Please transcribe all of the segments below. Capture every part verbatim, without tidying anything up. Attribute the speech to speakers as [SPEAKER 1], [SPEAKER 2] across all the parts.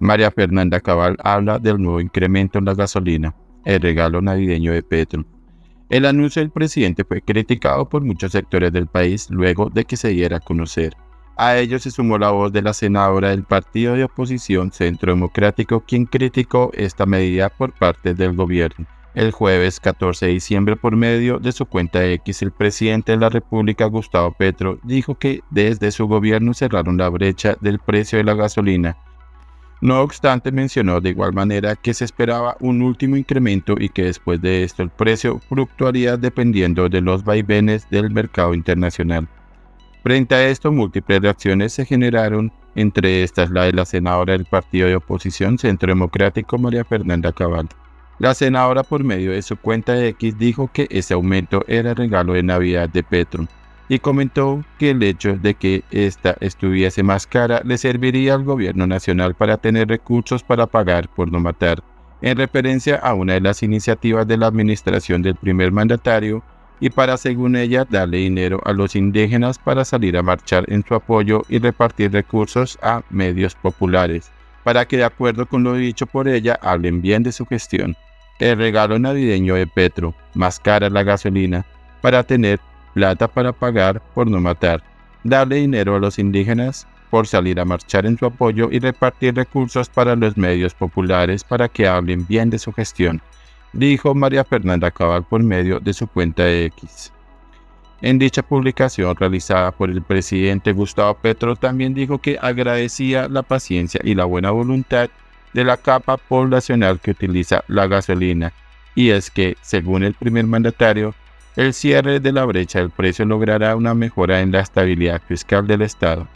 [SPEAKER 1] María Fernanda Cabal habla del nuevo incremento en la gasolina, el regalo navideño de Petro. El anuncio del presidente fue criticado por muchos sectores del país luego de que se diera a conocer. A ello se sumó la voz de la senadora del partido de oposición Centro Democrático, quien criticó esta medida por parte del gobierno. El jueves catorce de diciembre, por medio de su cuenta X, el presidente de la República, Gustavo Petro, dijo que desde su gobierno cerraron la brecha del precio de la gasolina. No obstante, mencionó de igual manera que se esperaba un último incremento y que después de esto el precio fluctuaría dependiendo de los vaivenes del mercado internacional. Frente a esto, múltiples reacciones se generaron, entre estas la de la senadora del partido de oposición Centro Democrático, María Fernanda Cabal. La senadora, por medio de su cuenta de X, dijo que ese aumento era el regalo de Navidad de Petro y comentó que el hecho de que ésta estuviese más cara le serviría al gobierno nacional para tener recursos para pagar por no matar, en referencia a una de las iniciativas de la administración del primer mandatario y para, según ella, darle dinero a los indígenas para salir a marchar en su apoyo y repartir recursos a medios populares, para que, de acuerdo con lo dicho por ella, hablen bien de su gestión. El regalo navideño de Petro, más cara la gasolina, para tener plata para pagar por no matar, darle dinero a los indígenas por salir a marchar en su apoyo y repartir recursos para los medios populares para que hablen bien de su gestión, dijo María Fernanda Cabal por medio de su cuenta de X. En dicha publicación realizada por el presidente Gustavo Petro, también dijo que agradecía la paciencia y la buena voluntad de la capa poblacional que utiliza la gasolina, y es que, según el primer mandatario, el cierre de la brecha del precio logrará una mejora en la estabilidad fiscal del Estado.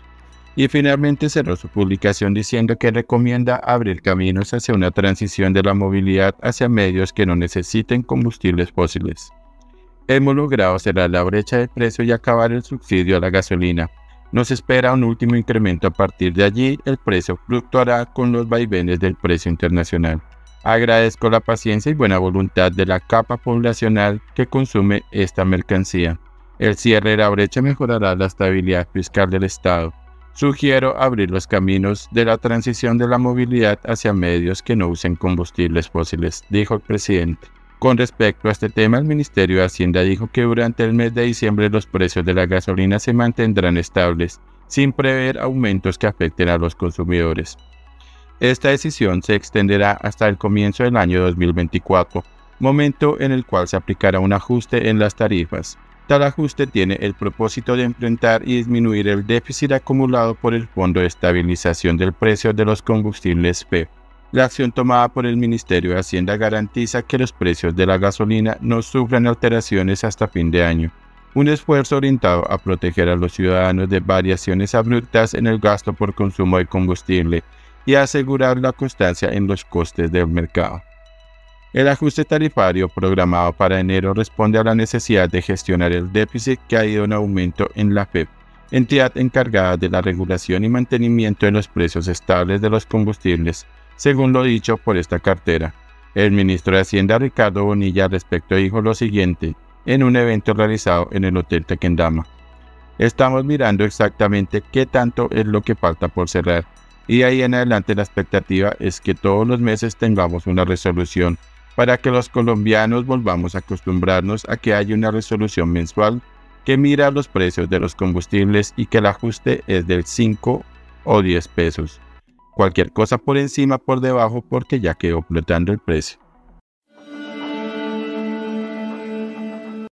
[SPEAKER 1] Y finalmente cerró su publicación diciendo que recomienda abrir caminos hacia una transición de la movilidad hacia medios que no necesiten combustibles fósiles. Hemos logrado cerrar la brecha de precio y acabar el subsidio a la gasolina. Nos espera un último incremento. A partir de allí, el precio fluctuará con los vaivenes del precio internacional. Agradezco la paciencia y buena voluntad de la capa poblacional que consume esta mercancía. El cierre de la brecha mejorará la estabilidad fiscal del Estado. Sugiero abrir los caminos de la transición de la movilidad hacia medios que no usen combustibles fósiles, dijo el presidente. Con respecto a este tema, el Ministerio de Hacienda dijo que durante el mes de diciembre los precios de la gasolina se mantendrán estables, sin prever aumentos que afecten a los consumidores. Esta decisión se extenderá hasta el comienzo del año dos mil veinticuatro, momento en el cual se aplicará un ajuste en las tarifas. Tal ajuste tiene el propósito de enfrentar y disminuir el déficit acumulado por el Fondo de Estabilización del Precio de los Combustibles F E. La acción tomada por el Ministerio de Hacienda garantiza que los precios de la gasolina no sufran alteraciones hasta fin de año. Un esfuerzo orientado a proteger a los ciudadanos de variaciones abruptas en el gasto por consumo de combustible y asegurar la constancia en los costes del mercado. El ajuste tarifario programado para enero responde a la necesidad de gestionar el déficit que ha ido en aumento en la F E P, entidad encargada de la regulación y mantenimiento de los precios estables de los combustibles, según lo dicho por esta cartera. El ministro de Hacienda, Ricardo Bonilla, al respecto dijo lo siguiente en un evento realizado en el Hotel Tequendama. Estamos mirando exactamente qué tanto es lo que falta por cerrar, y de ahí en adelante la expectativa es que todos los meses tengamos una resolución para que los colombianos volvamos a acostumbrarnos a que haya una resolución mensual que mira los precios de los combustibles y que el ajuste es del cinco o diez pesos. Cualquier cosa por encima, por debajo, porque ya quedó flotando el precio.